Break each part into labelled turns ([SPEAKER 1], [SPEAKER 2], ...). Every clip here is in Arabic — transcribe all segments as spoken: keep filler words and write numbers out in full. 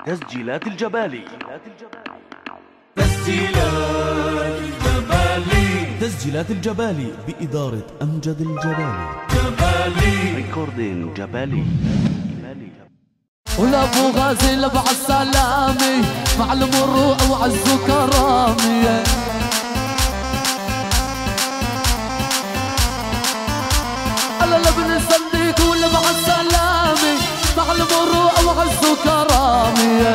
[SPEAKER 1] تسجيلات الجبالي.
[SPEAKER 2] تسجيلات الجبالي.
[SPEAKER 3] تسجيلات الجبالي بإدارة أمجد الجبالي.
[SPEAKER 2] جبالي
[SPEAKER 1] ريكوردين جبالي.
[SPEAKER 4] ولابو غازي لبع السلامي مع المروءة وعز كرامي. على لبن الصنديق ولبع السلامي مع المروءة وعز كرامي.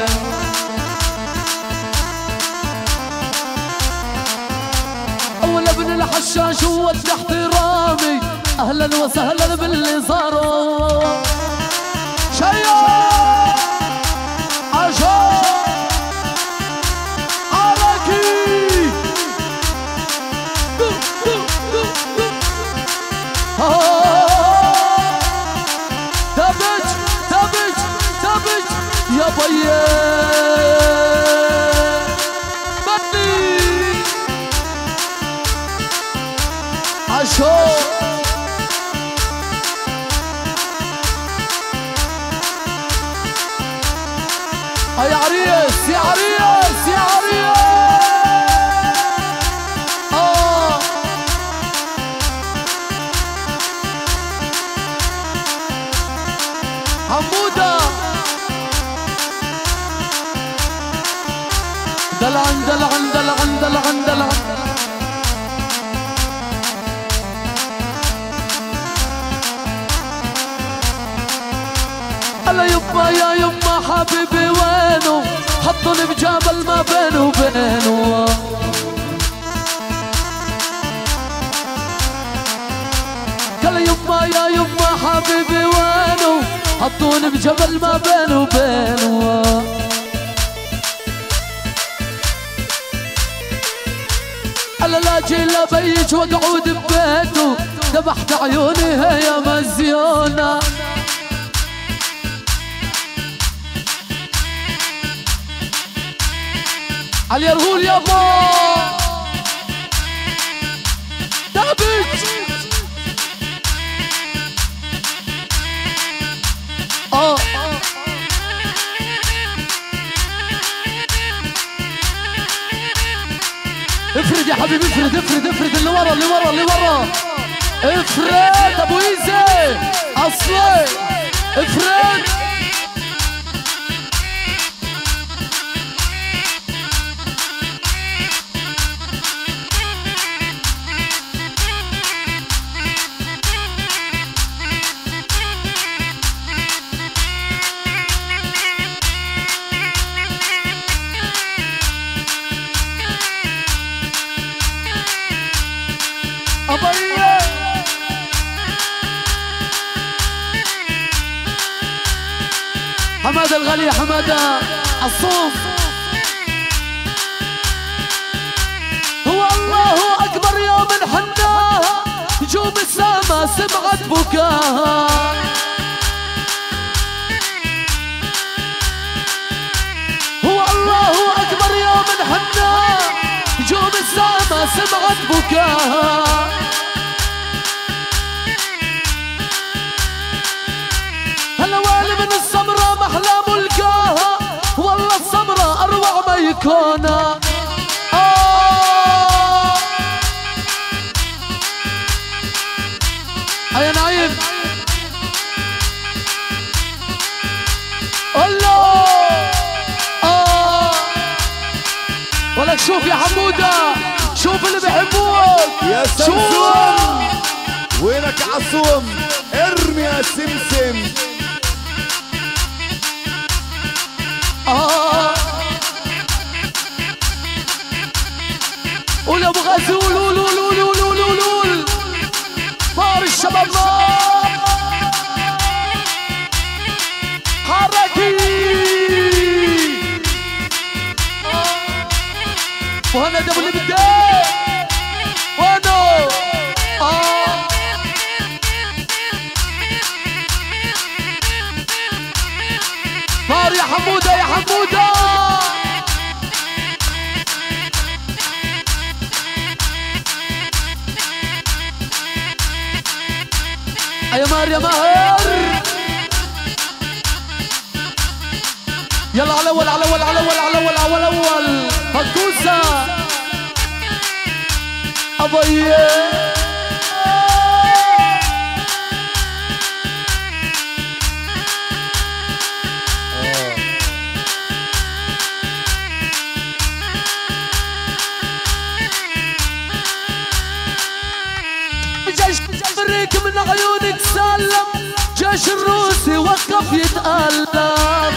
[SPEAKER 4] اول ابن الحشاش هو احترامي. اهلا وسهلا باللي صاروا شيا عشا عليكي تبج تبج تبج يا بيه بدي عشا يا عريس يا عريس يا عريس. آه حمودة دلعن دلعن دلعن دلعن دلعن. هلا يما يا يما حبيبي وينه حطوني بجبل ما بينه وبينه. قال يما يا يما حبيبي وينه حطوني بجبل ما بينه وبينه. انا لا اجي لا بيج واقعد ببيته ذبحت عيوني هي مزيونه. علي يرغول يابا ثابت. اه افرد يا حبيبي افرد افرد افرد اللي ورا اللي ورا اللي ورا. افرد ابو ايزي اصلي افرد. حمادة الغالي حمادة الصوف. هو الله أكبر يوم حناها نجوم السما سمعت بكاها. هو الله أكبر يوم حناها نجوم السما سمعت بكاها. هالوالي من السمرة محلى ملقاها والله السمرة أروع ما يكونها. آه يا نعيم الله. آه ولك شوف يا حمودة شوف اللي بيحبوك
[SPEAKER 5] يا سمسم. وينك يا عصوم ارمي يا سمسم.
[SPEAKER 4] آه قول يا ابو غازي قول قول قول قول قول قول قول نار الشباب نار حركي. وهنا ده اللي بدي وانا اه نار يا حمودة يا حمودة. يا مار يا مار يلا على الاول على الاول على الاول على الاول على الاول فكوسه ابيه فريق من عيونك سلم جيش الروسي وقف يتألم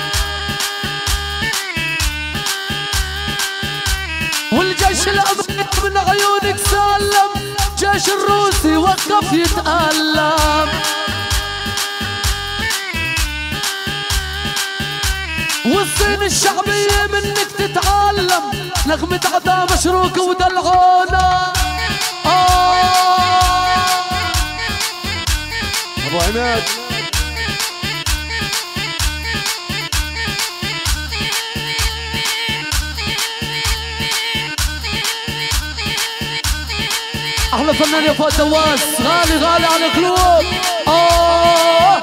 [SPEAKER 4] والجيش الأمريكي من عيونك سلم جيش الروسي وقف يتألم والصين الشعبية منك تتعلم نغمة عدا مشروكة ودلعونة
[SPEAKER 5] ابو عماد
[SPEAKER 4] احلى فنان يا فؤاد دواس غالي غالي على القلوب اه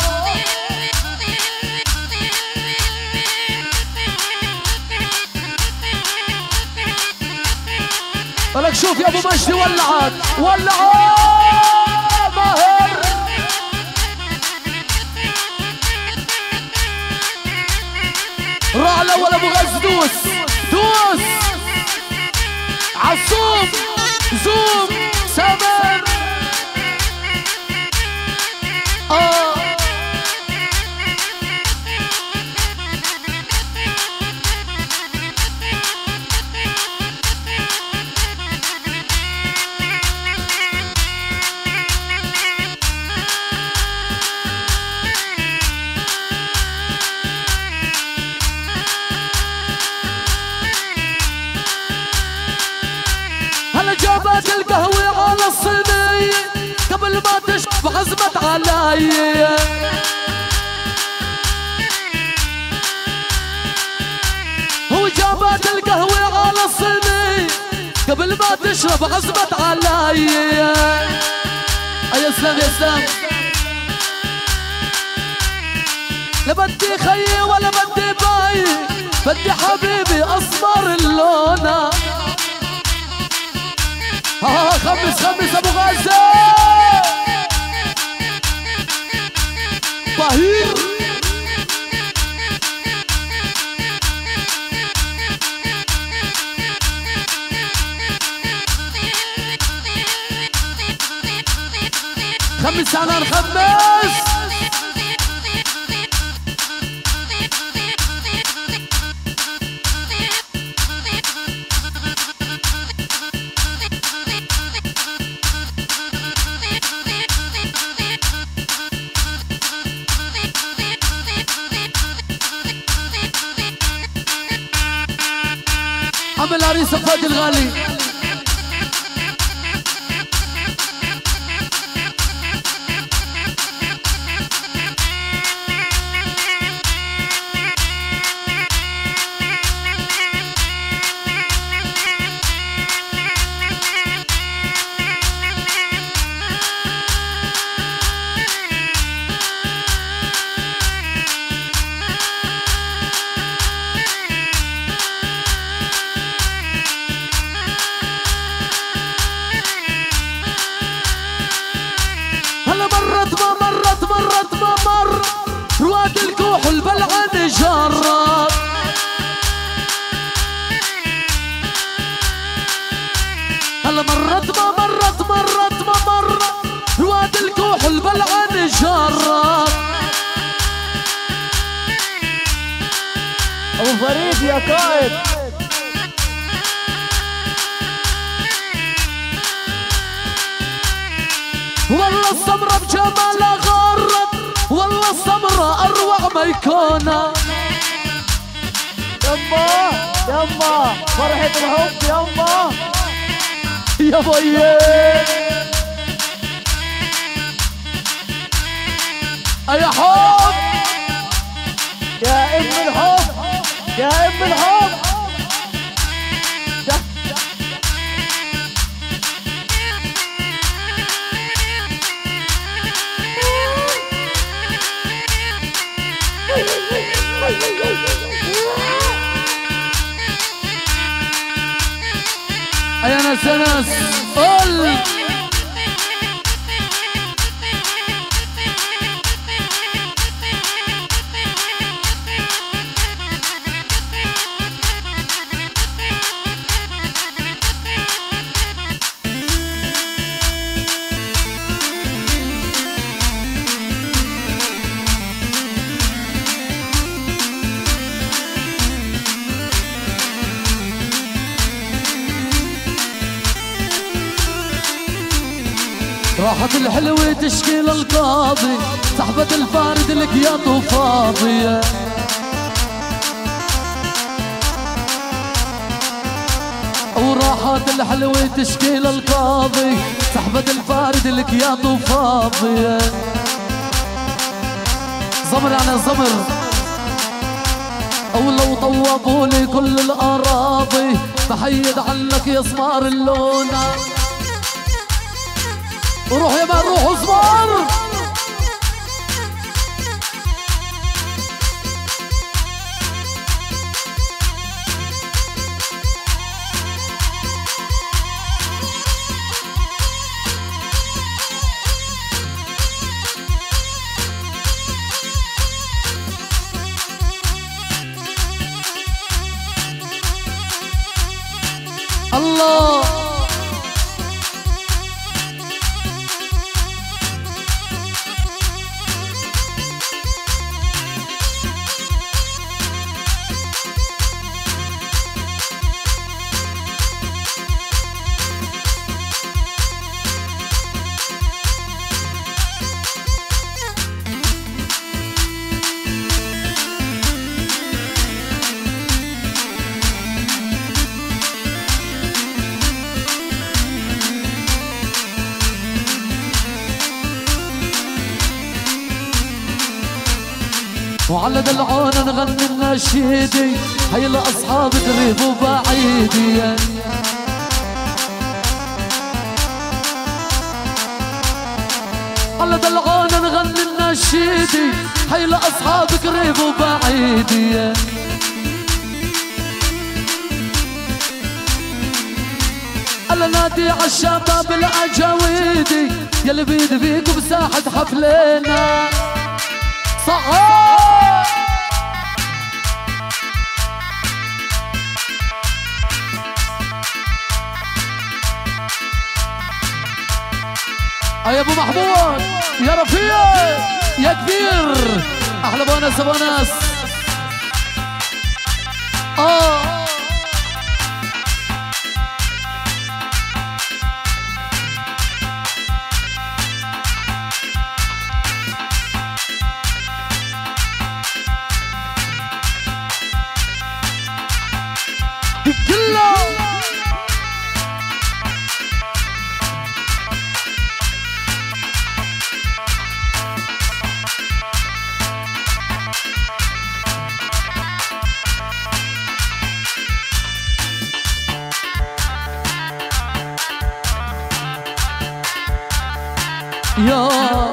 [SPEAKER 4] ولك شوف يا ابو مجدي ولعت ولعت ماهر راح الاول ابو غاز دوس دوس عصوم زوم سمر اه جابت القهوة على الصينية قبل ما تشرب عزمت علي هو جابت القهوة على الصينية قبل ما تشرب عزمت علي يا سلام يا سلام لا بدي خيي ولا بدي باي بدي حبيبي اسمر اللونة ها خمس خمس ابو غازي طهير خمس على الخمس عمل عريس فادي الغالي رواد الكوح البلعن جرب هلا مرت ما مرت مرت ما مرت رواد الكوح البلعن جرب
[SPEAKER 6] ابو فريد يا قائد
[SPEAKER 4] والله السمرة بجمالها غرت والله السمرة أروع ما يكونها
[SPEAKER 6] يما يما فرحة الحب يما
[SPEAKER 4] يا بيي يا حب
[SPEAKER 6] يا ام الحب يا ام الحب
[SPEAKER 4] يا ناس يا ناس قول راحت الحلوة تشكي للقاضي صحبة الفارد لك يا طفاضية وراحت الحلوة تشكي للقاضي صحبة الفارد لك يا طفاضية زمر يعني زمر ولو طوبوا لي كل الأراضي بحيد عنك يا سمار اللونة روح يا مان روح اصبر الله وعلى دلعون نغني النشيدي هي الأصحاب قريب وبعيدي على دلعون نغني النشيدي هي الأصحاب قريب وبعيدي على نادي عالشباب الأجاويدي يلي بيد بيك بساحة حفلنا صحيح يا ابو محمود يا رفيق يا كبير احلى بونس بونس اه كله يا